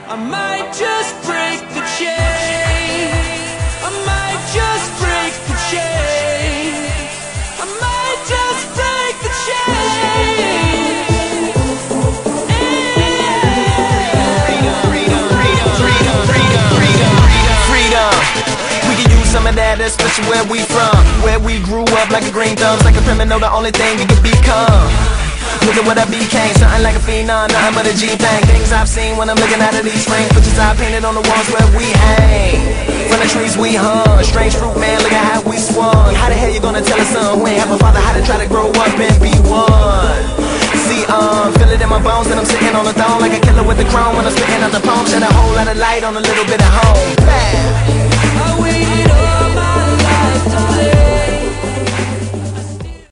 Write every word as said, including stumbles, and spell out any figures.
I might just break the chain. I might just break the chain. I might just break the chain. Freedom, freedom, freedom, freedom, freedom, freedom, freedom. We can use some of that, especially where we from. Where we grew up like a green thumbs, like a criminal, the only thing we could become. Look at what I became, something like a phenom, nothing but a G-thing. Things I've seen when I'm looking out of these frames, pictures I painted on the walls where we hang. From the trees we hung, strange fruit man, look at how we swung. How the hell you gonna tell a son who ain't have a father how to try to grow up and be one? See, um, feel it in my bones that I'm sitting on the throne like a killer with the chrome when I'm spitting out the poem. Shed a whole lot of light on a little bit of home. Bam.